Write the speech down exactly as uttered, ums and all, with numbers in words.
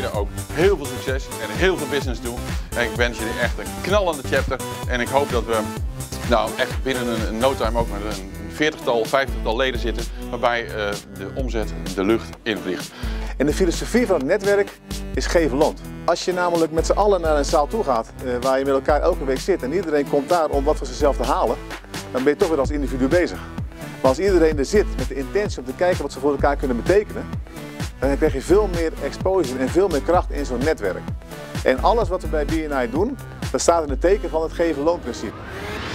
mede ook heel veel succes en heel veel business toe. En ik wens jullie echt een knallende chapter. En ik hoop dat we nou echt binnen een no time ook met een veertigtal, vijftigtal leden zitten, waarbij uh, de omzet de lucht invliegt. En de filosofie van het netwerk is geven loont. Als je namelijk met z'n allen naar een zaal toe gaat, uh, waar je met elkaar elke week zit en iedereen komt daar om wat voor zichzelf te halen, dan ben je toch weer als individu bezig. Maar als iedereen er zit met de intentie om te kijken wat ze voor elkaar kunnen betekenen, dan krijg je veel meer exposure en veel meer kracht in zo'n netwerk. En alles wat we bij B N I doen, dat staat in het teken van het geven loonprincipe.